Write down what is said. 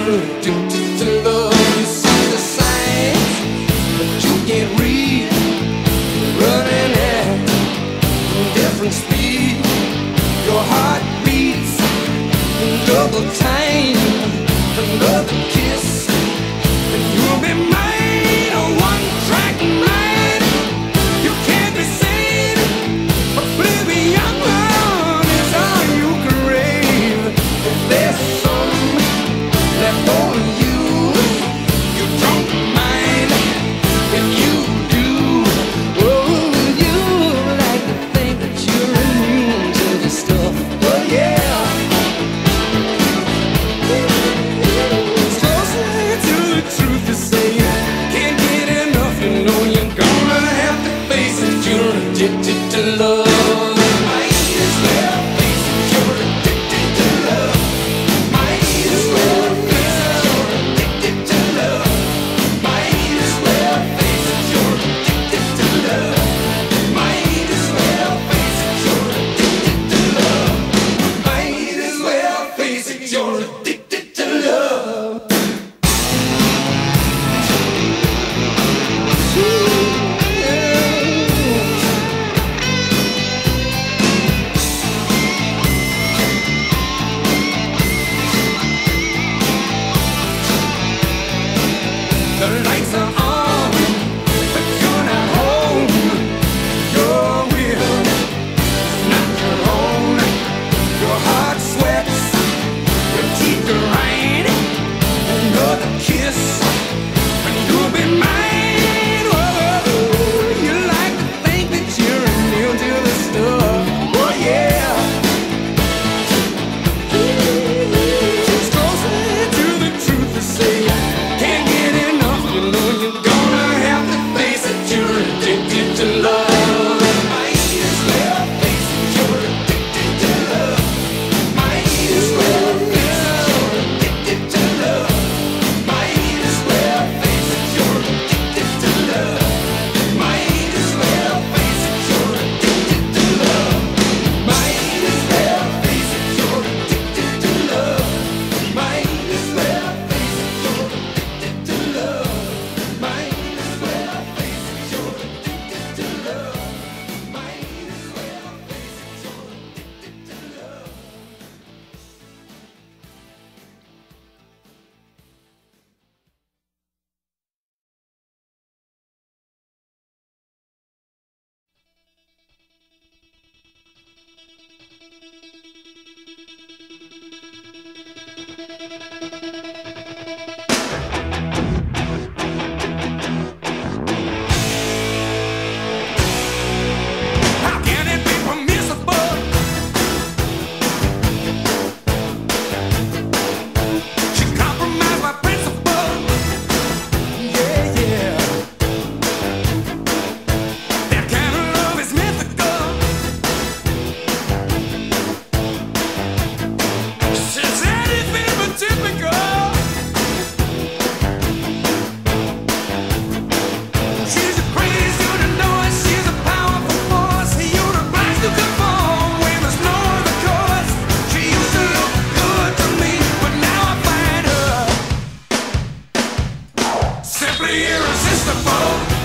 you're addicted to love. You see the signs, but you can't read. Running at different speed. Your heart beats in double time. Another kiss, and you'll be mine. A one-track mind. You can't be seen. Oblivion is all you crave. If there's some left for you, you don't mind. If you do, oh, you like to think that you're immune to the stuff. Oh yeah. It's closer to the truth to say you can't get enough. You know you're gonna have to face it. You're addicted to love. Might as well face it. You're addicted to love. Might as well face it. You're addicted to love. Might as well face it. You're addicted to love. Might as well face it. You're addicted to love. Might as well face it. You're addicted to love. The lights are on, but you're not home. Your will is not your own. Your heart sweats, your teeth grind. Another kiss, and you'll be mine. Whoa, you like to think that you're immune to the stuff. Oh yeah. It's closer to the truth to say you can't get enough. You know you're gonna have to face it. You're addicted to love. Might as well face it. You're addicted to love. Might as well face it. You're addicted to love. Might as well face it. You're addicted to love. Might as well face it. You're addicted to love. Might as well face it. You're addicted to love. Might as well face it. You're addicted to love. Might as well face it. You're addicted to love. Might as well face it. You're addicted to love. How can it be permissible? She compromised my principle. Yeah, yeah. That kind of love is mythical. She's anything but typical. She's a crazy, you to know it. She's a powerful force. You're obliged to conform when there's no other course. She used to look good to me, but now I find her simply irresistible.